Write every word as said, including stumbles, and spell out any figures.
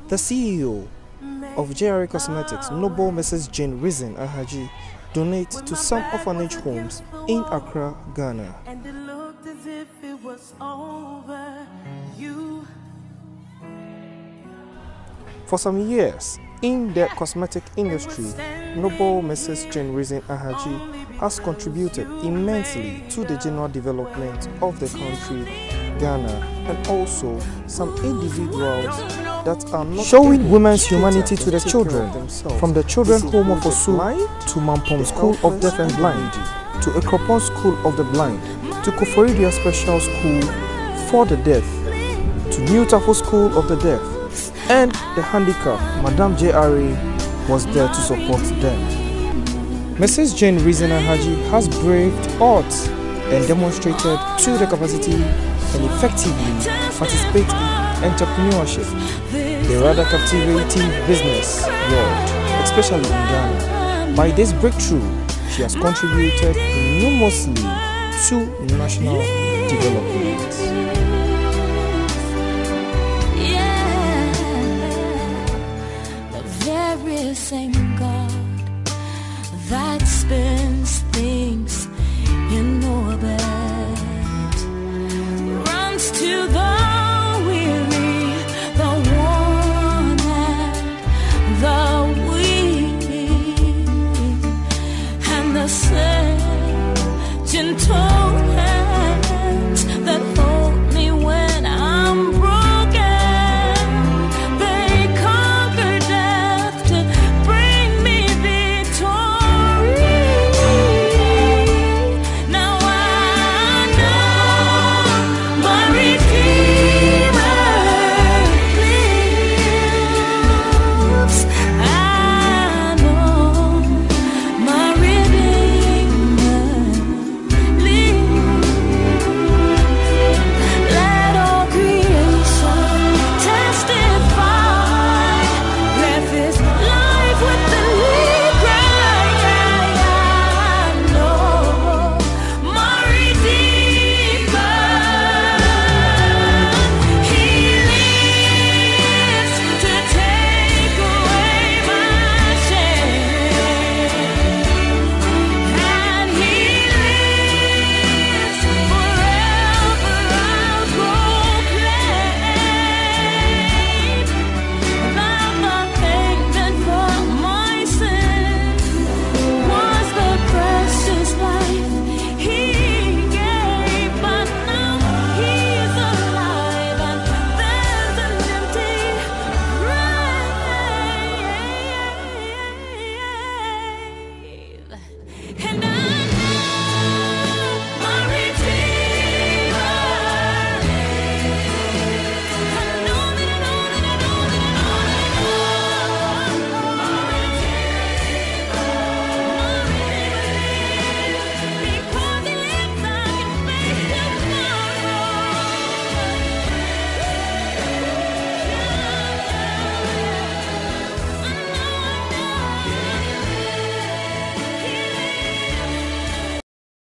The C E O of J R A Cosmetics, Noble Missus Jane Rizin Ahaji, donates to some orphanage homes in Accra, Ghana. And it looked as if it was over. You. For some years, in the cosmetic industry, Noble Missus Jane Rizin Ahaji has contributed immensely to the general development of the country, Ghana, and also some individuals that are not showing women's humanity to the children, from the Children's Home of Osu to Mampong School of Deaf and Blind, to Ekropon School of the Blind, to Koforidia Special School for the Deaf, to New Tafo School of the Deaf, and the handicapped. Madam J R A was there to support them. Missus Jane Rizin Ahaji has braved odds and demonstrated to the capacity and effectively participate in entrepreneurship, the rather captivating business world, especially in Ghana. By this breakthrough, she has contributed enormously to national development.